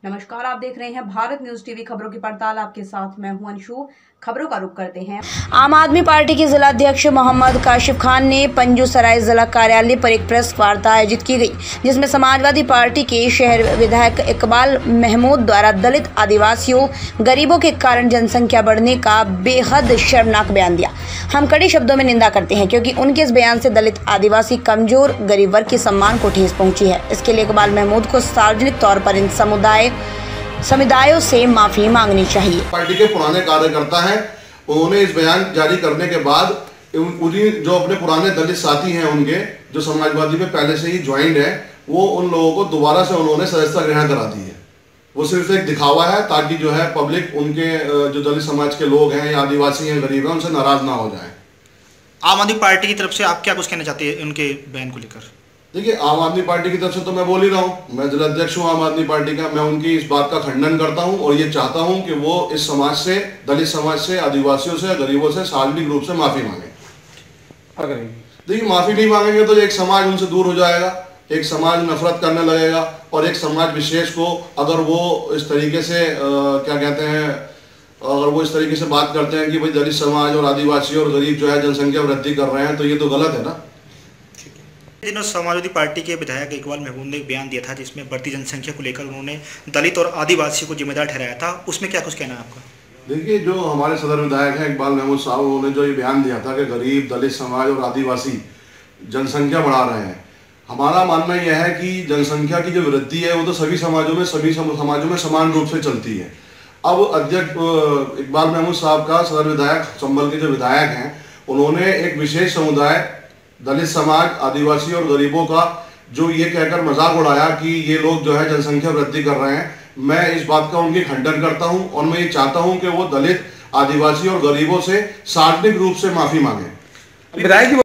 नमस्कार, आप देख रहे हैं भारत न्यूज टीवी खबरों की पड़ताल। आपके साथ मैं हूं अंशु। खबरों का रुख करते हैं। आम आदमी पार्टी के जिला अध्यक्ष मोहम्मद काशिफ खान ने पंजूसराय जिला कार्यालय पर एक प्रेस वार्ता आयोजित की गई, जिसमें समाजवादी पार्टी के शहर विधायक इकबाल महमूद द्वारा दलित, आदिवासियों, गरीबों के कारण जनसंख्या बढ़ने का बेहद शर्मनाक बयान दिया। हम कड़े शब्दों में निंदा करते हैं, क्योंकि उनके इस बयान से दलित, आदिवासी, कमजोर, गरीब वर्ग के सम्मान को ठेस पहुंची है। इसके लिए इकबाल महमूद को सार्वजनिक तौर पर इन समुदायों से माफी मांगनी चाहिए। पार्टी के पुराने कार्यकर्ता हैं, उन्होंने इस बयान जारी करने के बाद उन्हीं जो अपने पुराने दलित साथी हैं, उनके जो समाजवादी में पहले से ही ज्वाइंट है, वो उन लोगों को दोबारा से उन्होंने सदस्यता ग्रहण करा दी है। वो सिर्फ एक दिखावा है ताकि जो है पब्लिक उनके जो दलित समाज के लोग हैं या आदिवासी हैं, गरीब हैं, उनसे नाराज ना हो जाए। आम आदमी पार्टी की तरफ से आप क्या कुछ कहना चाहते हैं उनके बयान को लेकर? देखिए, आम आदमी पार्टी की तरफ से तो मैं बोल ही रहा हूँ, मैं जिला अध्यक्ष हूँ आम आदमी पार्टी का। मैं उनकी इस बात का खंडन करता हूँ और ये चाहता हूँ कि वो इस समाज से, दलित समाज से, आदिवासियों से, गरीबों से सार्वजनिक रूप से माफी मांगे। देखिए, माफी नहीं मांगेंगे तो एक समाज उनसे दूर हो जाएगा, एक समाज नफरत करने लगेगा और एक समाज विशेष को अगर वो इस तरीके से क्या कहते हैं, अगर वो इस तरीके से बात करते हैं कि भाई दलित समाज और आदिवासी और गरीब जो है जनसंख्या वृद्धि कर रहे हैं, तो ये तो गलत है ना। दिनों समाजवादी पार्टी के विधायक इकबाल महमूद ने एक बयान दिया था, जिसमें बढ़ती जनसंख्या को लेकर उन्होंने दलित और आदिवासी को जिम्मेदार ठहराया था। उसमें क्या कुछ कहना है आपका? देखिए, जो हमारे सदर विधायक हैं इकबाल महमूद साहब, उन्होंने जो ये बयान दिया था कि गरीब, दलित समाज और आदिवासी जनसंख्या बढ़ा रहे हैं, हमारा मानना यह है कि जनसंख्या की जो वृद्धि है वो तो सभी समाजों में समान रूप से चलती है। अब अध्यक्ष इकबाल महमूद साहब का, सदर विधायक संभल के जो विधायक हैं, उन्होंने एक विशेष समुदाय दलित समाज, आदिवासी और गरीबों का जो ये कहकर मजाक उड़ाया कि ये लोग जो है जनसंख्या वृद्धि कर रहे हैं, मैं इस बात का उनकी खंडन करता हूं और मैं ये चाहता हूं कि वो दलित, आदिवासी और गरीबों से सार्वजनिक रूप से माफी मांगे।